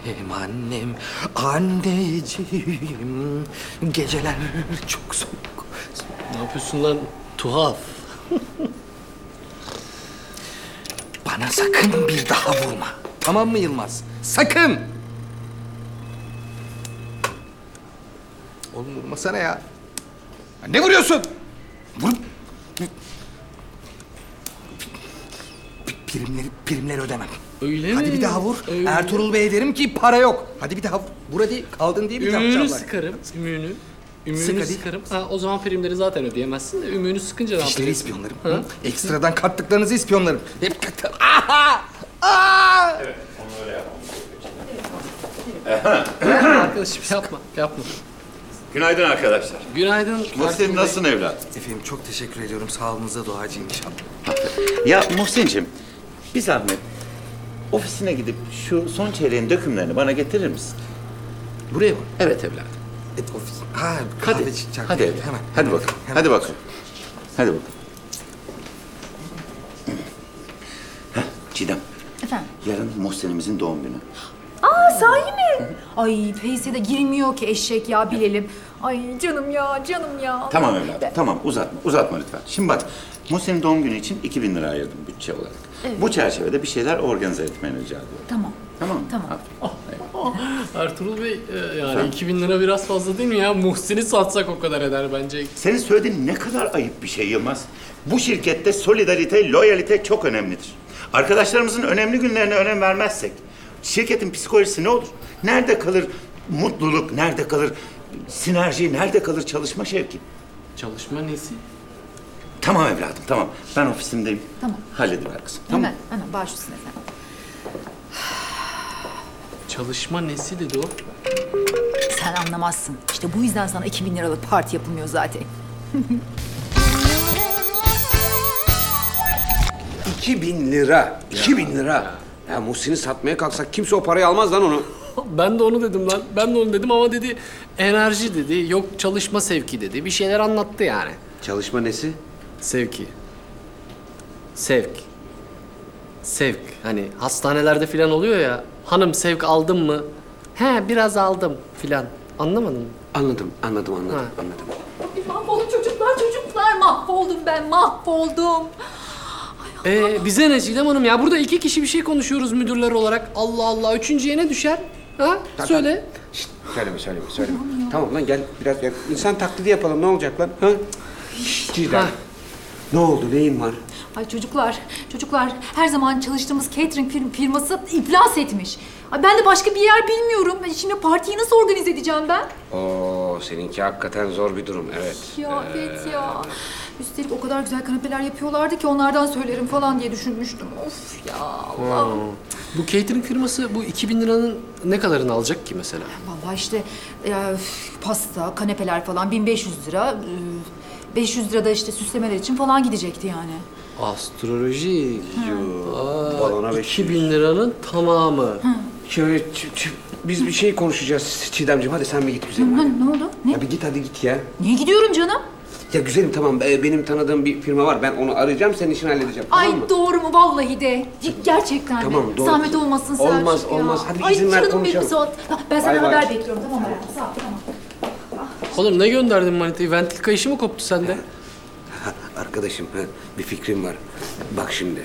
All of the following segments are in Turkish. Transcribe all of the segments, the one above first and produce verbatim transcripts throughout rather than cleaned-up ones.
Annem, annem, anneciğim. Geceler çok soğuk. Ne yapıyorsun lan? Tuhaf. Bana sakın bir daha vurma. Tamam mı Yılmaz? Sakın! Oğlum vurmasana ya. Ya ne vuruyorsun? Vur... Primleri, primleri ödemem. Öyle Hadi mi? bir daha vur. Öyle. Ertuğrul Bey derim ki para yok. Hadi bir daha vur. Vur hadi. Kaldın diye bir daha Ümüğünü yapacaklar. sıkarım. Ümüğünü. Ümüğünü Sık hadi. sıkarım. Ha, o zaman primleri zaten ödeyemezsin de ümüğünü sıkınca ne İşleri yapacaksın? ispiyonlarım. Ha? Hı? Ekstradan kattıklarınızı ispiyonlarım. Hep kattı. Aha! Aa! Evet, onu öyle yapalım. Arkadaşım yapma, yapma. Günaydın arkadaşlar. Günaydın. Muhsin Ertuğrul Bey. nasılsın evlat? Efendim çok teşekkür ediyorum. Sağlığınıza duacıyım inşallah. Ya Muhsin'cim, bir zahmet ofisine gidip şu son çeyreğin dökümlerini bana getirir misin? Buraya mı? Evet evladım. Et ofis. Ha Hadi, kahve çıkacak. hadi evladım. Hemen. Hadi bakalım, Hemen. hadi bakalım. Hadi bakalım. Heh, Çiğdem, Efendim? yarın Muhsin'imizin doğum günü. Aa sahi mi? Ay Pace'e de girmiyor ki eşek ya bilelim. Ay canım ya canım ya. Tamam evladım, tamam uzatma, uzatma lütfen. Şimdi bak, Muhsin'in doğum günü için iki bin lira ayırdım bütçe olarak. Evet. Bu çerçevede bir şeyler organize etmeni rica ediyorum. Tamam. Tamam mı? Tamam. Ertuğrul Bey, e, yani iki bin lira biraz fazla değil mi ya? Muhsin'i satsak o kadar eder bence. Senin söylediğin ne kadar ayıp bir şey Yılmaz. Bu şirkette solidarite, loyalite çok önemlidir. Arkadaşlarımızın önemli günlerine önem vermezsek şirketin psikolojisi ne olur? Nerede kalır mutluluk, nerede kalır sinerji, nerede kalır çalışma şevki? Çalışma nesi? Tamam evladım, tamam. Ben ofisimdeyim. Tamam. Hallediver kızım. Tamam. Hemen hemen baş üstüne efendim. Çalışma nesi dedi o? Sen anlamazsın. İşte bu yüzden sana iki bin liralık parti yapılmıyor zaten. İki bin lira. İki bin lira. Ya Muhsin'i satmaya kalksak kimse o parayı almaz lan onu. Ben de onu dedim lan. Ben de onu dedim ama dedi enerji dedi, yok çalışma sevki dedi. Bir şeyler anlattı yani. Çalışma nesi? Sevki. Sevk. Sevk. Hani hastanelerde filan oluyor ya. Hanım sevk aldın mı? He biraz aldım filan. Anlamadın mı? Anladım, anladım, anladım, Ha. anladım. Mahvoldum çocuklar çocuklar mahvoldum ben mahvoldum. Ee, bize ne Çiğdem Hanım ya? Burada iki kişi bir şey konuşuyoruz müdürler olarak. Allah Allah. Üçüncüye ne düşer? Ha? Söyle. Şşt, söyleme, söyleme, söyleme. Tamam lan gel biraz gel. İnsan taklidi yapalım ne olacak lan? Ha? Çiğdem. Ha. Ne oldu, neyin var? Ay çocuklar çocuklar her zaman çalıştığımız catering fir- firması iflas etmiş. Ay ben de başka bir yer bilmiyorum. Ben şimdi partiyi nasıl organize edeceğim ben? Oo, seninki hakikaten zor bir durum, evet. Ya evet ya. Üstelik o kadar güzel kanepeler yapıyorlardı ki onlardan söylerim falan diye düşünmüştüm. Of ya Allah'ım. Bu catering firması bu iki bin liranın ne kadarını alacak ki mesela? Vallahi işte e, pasta, kanepeler falan bin beş yüz lira. e, beş yüz lira da işte süslemeler için falan gidecekti yani. Astroloji. Balona beş iki bin liranın tamamı. Şöyle, ç- ç- biz bir şey konuşacağız Çiğdemciğim. Hadi sen bir git Hı, güzelim. hadi. ne oldu? Ne? Ya bir git hadi git ya. Niye gidiyorum canım? Ya güzelim tamam, e, benim tanıdığım bir firma var. Ben onu arayacağım, senin işini halledeceğim. Ay tamam mı? doğru mu? Vallahi de. Gerçekten Tamam, mi? doğru. Zahmet olmasın Selçuk Olmaz, ya. olmaz. Hadi Ay, izin ver, canım benim, konuşalım. Suat. Ha, Ben senden Bay bay. haber bekliyorum tamam mı? Sağ ol tamam. Oğlum ne gönderdin manitayı? Ventil kayışı mı koptu sende? Ha, arkadaşım ha, bir fikrim var. Bak şimdi.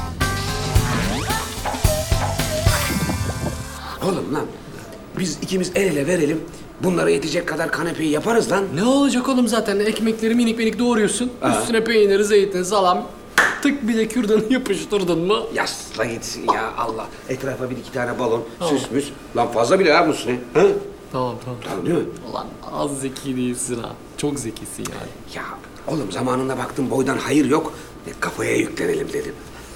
Oğlum lan, biz ikimiz el ele verelim. Bunlara yetecek kadar kanepeyi yaparız lan. Ne olacak oğlum zaten? Ekmekleri minik minik doğruyorsun. Ha. Üstüne peyniri, zeytin, salam. Tık bir de kürdanı yapıştırdın mı? Yasla gitsin ya Allah. Etrafa bir iki tane balon, süs müs. Lan fazla bile ya Muhsin. Ha? Tamam tamam. Tamam değil mi? Ulan az zeki değilsin ha. Çok zekisin yani. Ya oğlum zamanında baktım boydan hayır yok. E, kafaya yüklenelim dedim.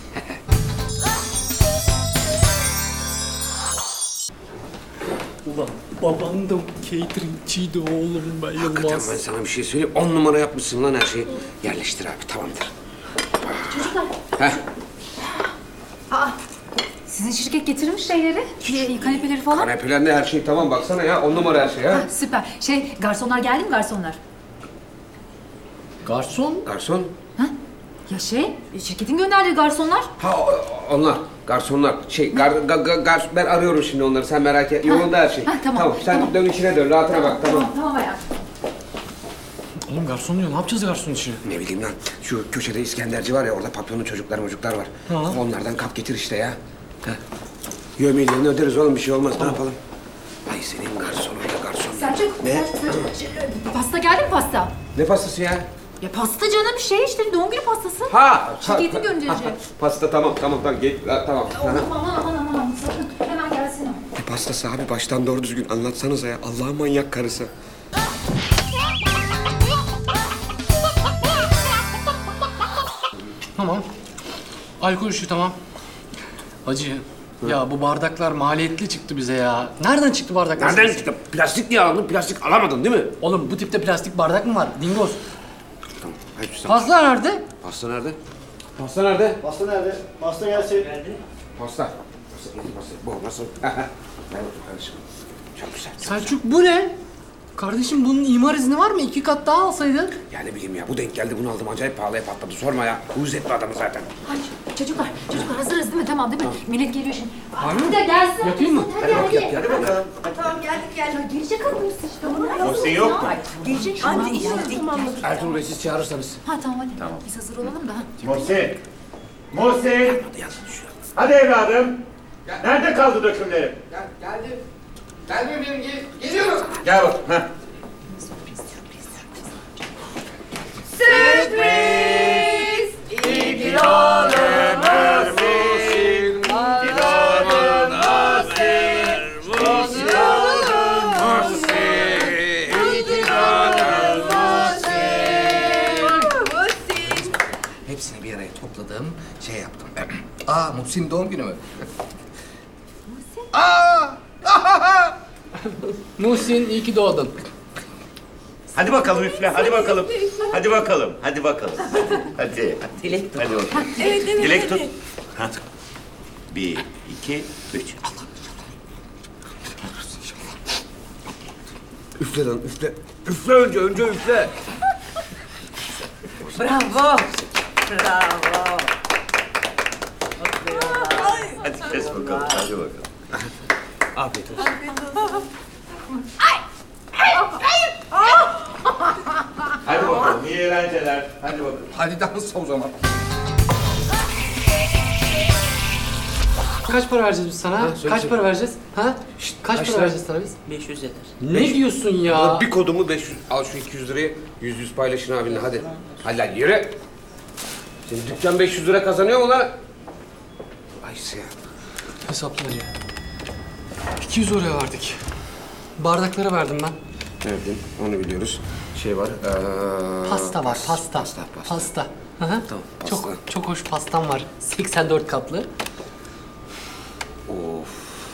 Ulan baban da cateringçiydi oğlum ben Hakikaten Yılmaz. ben sana bir şey söyleyeyim. On numara yapmışsın lan her şeyi. Yerleştir abi tamamdır. Çocuklar. Heh. Aa, sizin şirket getirmiş şeyleri, şey, kanepeleri falan. Kanepelerinde her şey tamam baksana ya. On numara her şey ha. Ha, süper. Şey, garsonlar geldi mi garsonlar? Garson? Garson. Ha? Ya şey, şirketin gönderdiği garsonlar. Ha o- onlar. Garsonlar, şey, gar, gar, gar, gar- ben arıyorum şimdi onları, sen merak et. Yolunda her şey. ha, tamam, sen tamam. dön içine dön, rahatına bak, tamam. Tamam, tamam hayatım. Oğlum garson diyor. Ne yapacağız garson işini? Ne bileyim lan, şu köşede İskenderci var ya, orada papyonun çocuklar çocuklar var. Ha. Onlardan kap getir işte ya. Yövmeyeceğini öderiz oğlum, bir şey olmaz, ne yapalım? Ay senin garsonun da garson. Selçuk, Ne? Selçuk, şey, pasta geldi mi pasta? Ne pastası ya? Ya pasta canım şey işte doğum günü pastası. Ha! Şirketin ha, göndereceği. ha, Pasta tamam, tamam, tamam, gel, ha, tamam. Aman aman aman aman sakın hemen gelsin o. Ne pastası abi, baştan doğru düzgün anlatsanıza ya. Allah'ın manyak karısı. Tamam. Alkol işi tamam. Hacı. Ya bu bardaklar maliyetli çıktı bize ya. Nereden çıktı bardaklar? Nereden çıktı? Plastik diye aldın, plastik alamadın değil mi? Oğlum bu tipte plastik bardak mı var? Dingoz. Tamam, hadi sen. Pasta nerede? Pasta nerede? Pasta nerede? Pasta nerede? Pasta gelsin. Geldi. Pasta. Pasta, pasta, pasta. Bu nasıl? Gel otur kardeşim. Çok güzel. Çok Selçuk bu ne? Kardeşim bunun imar izni var mı? İki kat daha alsaydın. Ya ne bileyim ya, bu denk geldi, bunu aldım, acayip pahalıya patladı, sorma ya. Uyuz etti adamı zaten. Hadi çocuklar, çocuklar hazırız değil mi? Tamam değil mi? Millet geliyor şimdi. Hadi de gelsin. Yatayım mı? Hadi hadi. Hadi bakalım. Tamam geldik geldik. Ya gelecek adamız işte. Muhsin yok mu? Gelecek şimdi. Hadi geldik. Ertuğrul Bey siz çağırırsanız. Ha tamam hadi. Tamam. Biz hazır olalım da. ha. Muhsin. Muhsin. Hadi evladım. Nerede kaldı dökümlerim? Gel, geldim. Geldim benim, gel, geliyorum. Gel bak. Heh. Hepsini bir araya topladım, şey yaptım. Aa, Muhsin doğum günü mü? Aa! Muhsin iyi ki doğdun. Hadi bakalım üfle. Hadi bakalım. Hadi bakalım. Hadi bakalım. Hadi. Dilek tut. Hadi bakalım. Evet, evet, Dilek tut. Ha. Bir, iki, üç. Üfle lan, üfle. Üfle önce, önce üfle. Bravo. Bravo. Hadi kes bakalım. Hadi bakalım. Afiyet olsun. Hadi bakalım. İyi eğlenceler. Hadi bakalım. Hadi dans o zaman. Kaç para vereceğiz biz sana? ha? söyle, Kaç söyle. para vereceğiz? Ha? kaç, kaç para lira? vereceğiz sana biz? beş yüz eder. Ne diyorsun ya? Bir kodumu beş yüz, al şu iki yüz lirayı, yüz yüz paylaşın abinle, hadi. Hadi lan yürü. Senin dükkan beş yüz lira kazanıyor mu lan? Ay sen. Hesapla hacı. iki yüz oraya verdik. Bardakları verdim ben. Verdin, onu biliyoruz. Şey var, ee... Pasta var, pasta. Pasta, pasta. Pasta. Hı hı. Tamam, pasta. Çok, çok hoş pastam var. seksen dört katlı. Of.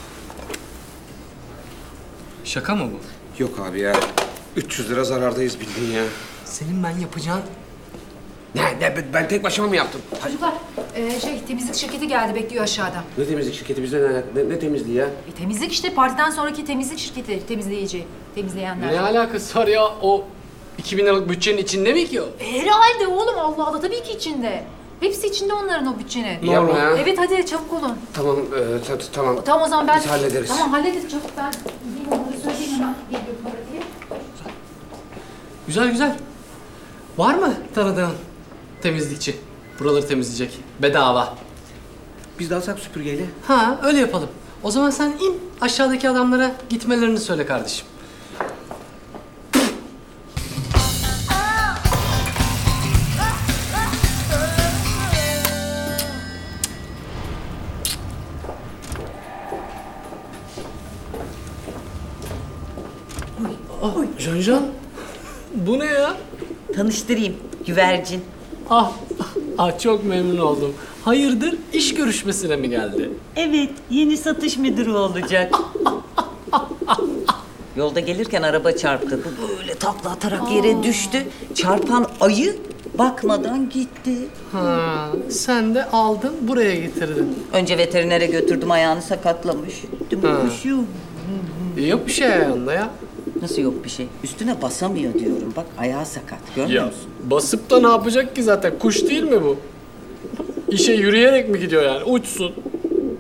Şaka mı bu? Yok abi ya. üç yüz lira zarardayız bildin ya. Senin ben yapacağın... Ne, ne, ben- ben tek başıma mı yaptım? Çocuklar e, şey temizlik şirketi geldi bekliyor aşağıda. Ne temizlik şirketi bizde ne, ne, ne temizliği ya? E, temizlik işte partiden sonraki temizlik şirketi temizleyici temizleyenler. Ne alakası var ya? O iki bin liralık bütçenin içinde mi ki o? Herhalde oğlum Allah Allah tabii ki içinde. Hepsi içinde onların o bütçenin. İyi ama ya. Evet hadi çabuk olun. Tamam, e, ta- ta- tamam. Tamam o zaman ben... Biz hallederiz. Tamam hallederiz çabuk ben. Gideyim onları söyleyeyim hemen. Geliyorum para diye. Güzel güzel. Var mı tanıdığın temizlikçi? Buraları temizleyecek. Bedava. Biz de alsak süpürgeyle. Ha öyle yapalım. O zaman sen in aşağıdaki adamlara gitmelerini söyle kardeşim. Ah, Cancan. Bu ne ya? Tanıştırayım. Güvercin. Ah, ah çok memnun oldum. Hayırdır iş görüşmesine mi geldi? Evet, yeni satış müdürü olacak. Yolda gelirken araba çarptı. Bu böyle takla atarak yere düştü. Çarpan ayı bakmadan gitti. Ha, sen de aldın buraya getirdin. Önce veterinere götürdüm, ayağını sakatlamış. Dümüşüm. Yok bir şey ayağında ya. Nasıl yok bir şey? Üstüne basamıyor diyorum. Bak ayağı sakat. Görmüyor musun? basıp da ne yapacak ki zaten? Kuş değil mi bu? İşe yürüyerek mi gidiyor yani? Uçsun.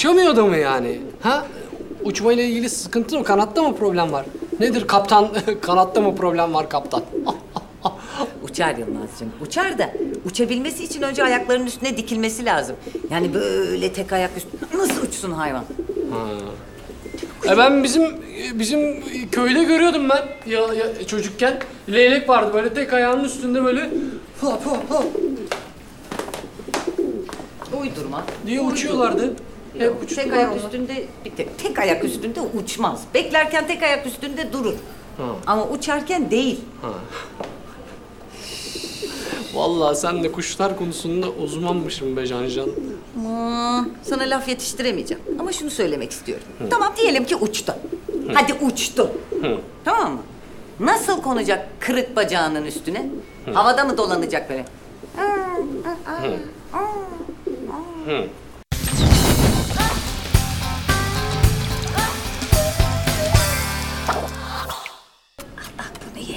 uçamıyordu mu yani? Ha? Uçmayla ilgili sıkıntı mı? Kanatta mı problem var? Nedir kaptan? Kanatta mı problem var kaptan? Uçar Yılmaz'cığım, uçar da uçabilmesi için önce ayaklarının üstüne dikilmesi lazım. Yani böyle tek ayak üstüne nasıl uçsun hayvan? E ben bizim bizim köyde görüyordum ben ya, ya çocukken. Leylek vardı böyle tek ayağının üstünde böyle hop hop hop Uydurma. diye uçuyorlardı. Hep Tek uçtular ayak onlar. üstünde, bir tek, tek ayak üstünde uçmaz. Beklerken tek ayak üstünde durur. Ama uçarken değil. Vallahi sen de kuşlar konusunda uzmanmışsın be Cancan. Aman, sana laf yetiştiremeyeceğim. Ama şunu söylemek istiyorum. Tamam diyelim ki uçtu. Hadi uçtu. Tamam mı? Nasıl konacak kırık bacağının üstüne? Havada mı dolanacak böyle? Bak bunu ye.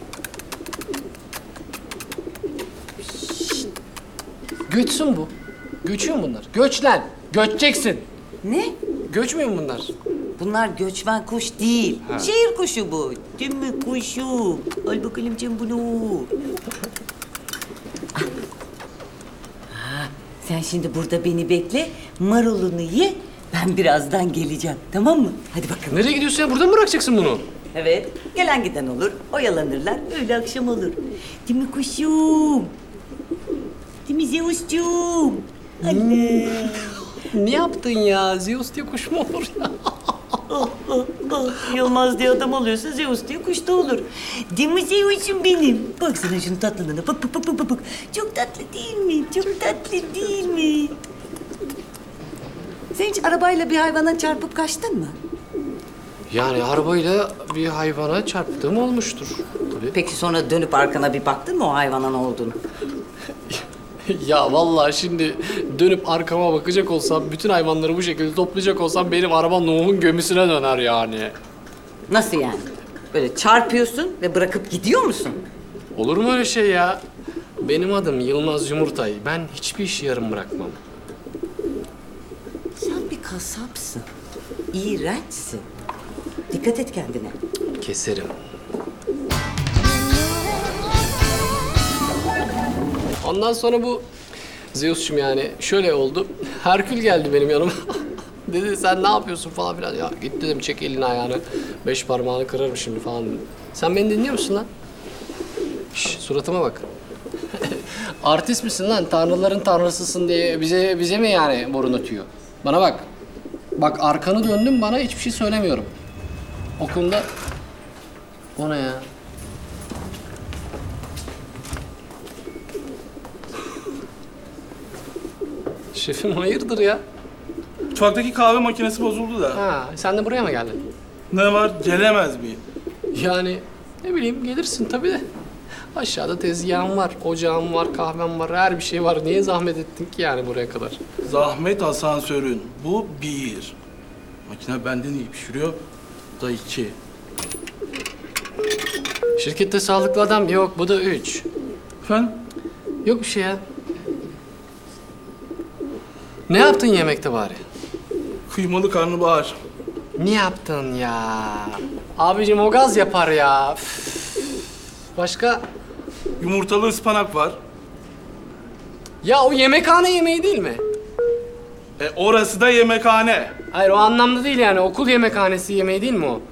Göçsün bu. Göçüyor mu bunlar? Göç lan. Göçeceksin. Ne? Göçmüyor mu bunlar? Bunlar göçmen kuş değil. Şehir kuşu bu. Değil mi kuşu? Al bakalım sen bunu. Ah, sen şimdi burada beni bekle. Marulunu ye. Ben birazdan geleceğim. Tamam mı? Hadi bakalım. Nereye gidiyorsun ya? Burada mı bırakacaksın bunu? Evet. Gelen giden olur. Oyalanırlar. Öyle akşam olur. Değil mi kuşum? Değil mi Zeus'cum? Anne. Ne yaptın ya? Zeus diye kuş mu olur ya? Oh, oh, oh. Yılmaz diye adam oluyorsa Zeus diye kuş da olur. Değil mi Zeus'um benim? Baksana şunun tatlılığına. Bak bak bak bak bak. Çok tatlı değil mi? Çok tatlı değil mi? Sen hiç arabayla bir hayvana çarpıp kaçtın mı? Yani arabayla bir hayvana çarptığım olmuştur. Tabii. Peki sonra dönüp arkana bir baktın mı o hayvana ne olduğunu? Ya vallahi şimdi dönüp arkama bakacak olsam, bütün hayvanları bu şekilde toplayacak olsam benim arabam Nuh'un gömüsüne döner yani. Nasıl yani? Böyle çarpıyorsun ve bırakıp gidiyor musun? Olur mu öyle şey ya? Benim adım Yılmaz Yumurtay. Ben hiçbir işi yarım bırakmam. Sen bir kasapsın. İğrençsin. Dikkat et kendine. Keserim. Ondan sonra bu Zeus'cum yani şöyle oldu. Herkül geldi benim yanıma. Dedi sen ne yapıyorsun falan filan. Ya git dedim çek elini ayağını. Beş parmağını kırarım şimdi falan dedim. Sen beni dinliyor musun lan? Şş, suratıma bak. Artist misin lan? Tanrıların tanrısısın diye bize bize mi yani borun ötüyor? Bana bak. Bak arkanı döndüm bana hiçbir şey söylemiyorum. O konuda... O ne ya? Şefim hayırdır ya? Mutfaktaki kahve makinesi bozuldu da. Ha, sen de buraya mı geldin? Ne var? Gelemez miyim? Yani ne bileyim gelirsin tabii de. Aşağıda tezgahım var, ocağım var, kahvem var, her bir şey var. Niye zahmet ettin ki yani buraya kadar? Zahmet asansörün. Bu bir. Makine benden iyi pişiriyor. Da iki. Şirkette sağlıklı adam yok, bu da üç. Efendim? Yok bir şey ya. Ne yaptın yemekte bari? Kıymalı karnabahar. Ne yaptın ya? Abicim o gaz yapar ya. Üf. Başka? Yumurtalı ıspanak var. Ya o yemekhane yemeği değil mi? E orası da yemekhane. Hayır o anlamda değil yani. Okul yemekhanesi yemeği değil mi o?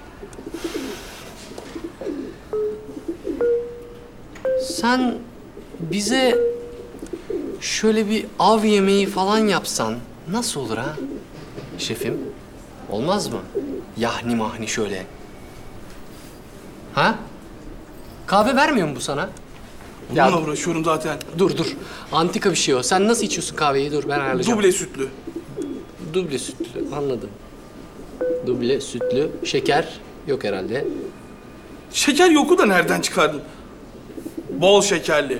Sen bize şöyle bir av yemeği falan yapsan nasıl olur ha? Şefim, olmaz mı? Yahni mahni şöyle. Ha? Kahve vermiyor mu bu sana? Ya- Bununla uğraşıyorum zaten. Dur dur. Antika bir şey o. Sen nasıl içiyorsun kahveyi? Dur ben ayarlayacağım. Duble sütlü. Duble sütlü. Anladım. Duble sütlü. Şeker yok herhalde. Şeker yoku da nereden çıkardın? Bol şekerli.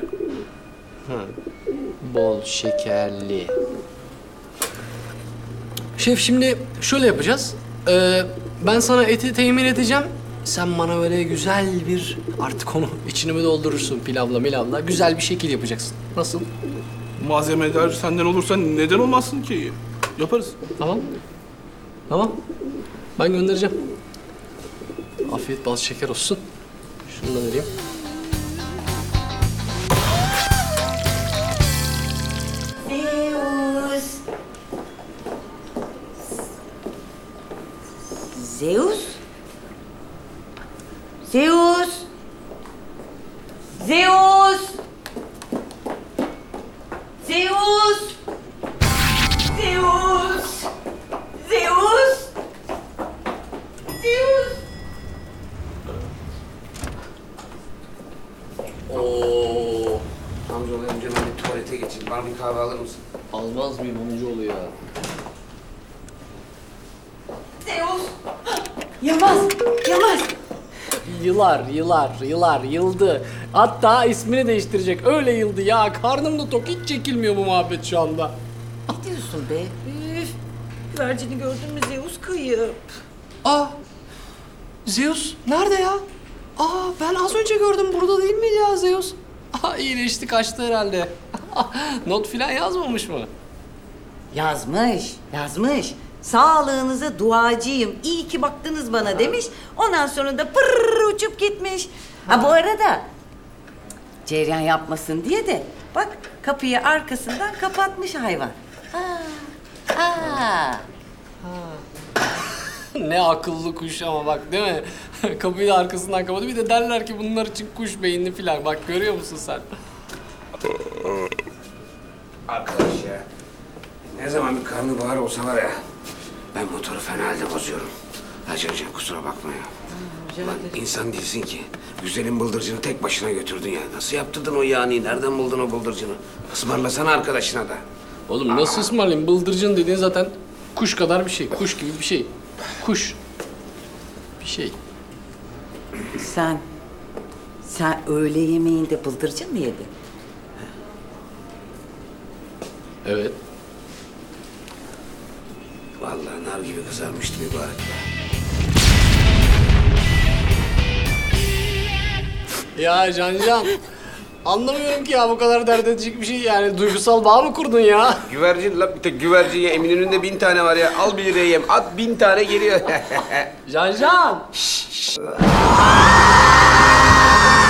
Bol şekerli. Şef şimdi şöyle yapacağız. Ee, ben sana eti temin edeceğim. Sen bana böyle güzel bir artık onu içini mi doldurursun pilavla milavla. Güzel bir şekil yapacaksın. Nasıl? Malzemeler senden olursa neden olmasın ki? Yaparız. Tamam. Tamam. Ben göndereceğim. Afiyet bal şeker olsun. Şunu da vereyim. Zeus? Zeus? Zeus? Zeus? Zeus? Zeus? Zeus? Oo. Amcaoğlu önce ben bir tuvalete geçeyim. Bana bir kahve alır mısın? Almaz mıyım amcaoğlu ya? Zeus? Yılmaz! Yılmaz! Yılar, yılar, yılar, yıldı. Hatta ismini değiştirecek. Öyle yıldı ya. Karnım da tok. Hiç çekilmiyor bu muhabbet şu anda. Ne diyorsun be? Üf! Güvercini gördün mü Zeus kayıp? Aa! Zeus nerede ya? Aa ben az önce gördüm. Burada değil miydi ya Zeus? Aa iyileşti kaçtı herhalde. Not filan yazmamış mı? Yazmış, yazmış. Sağlığınıza duacıyım. İyi ki baktınız bana demiş. Ondan sonra da pırr uçup gitmiş. Ha bu arada cereyan yapmasın diye de bak kapıyı arkasından kapatmış hayvan. Aa, aa. Ne akıllı kuş ama bak değil mi? Kapıyı da arkasından kapadı. Bir de derler ki bunlar için kuş beyinli filan. Bak görüyor musun sen? Arkadaş ya. Ne zaman bir karnabahar olsa var ya. Ben motoru fena halde bozuyorum. Hacı hocam kusura bakma ya. Lan insan değilsin ki. Güzelin bıldırcını tek başına götürdün ya. Nasıl yaptırdın o yağını? Nereden buldun o bıldırcını? Ismarlasana arkadaşına da. Oğlum nasıl ısmarlayayım? Bıldırcın dediğin zaten kuş kadar bir şey. Kuş gibi bir şey. Kuş. Bir şey. Sen, sen öğle yemeğinde bıldırcın mı yedin? Evet. Vallahi nar gibi kızarmıştı mübarek be. Ya Cancan. Anlamıyorum ki ya bu kadar dert edecek bir şey yani. Duygusal bağ mı kurdun ya? Güvercin la bir tek güvercin ye. Eminönü'nde bin tane var ya. Al bir liraya yem. At bin tane geliyor. Cancan.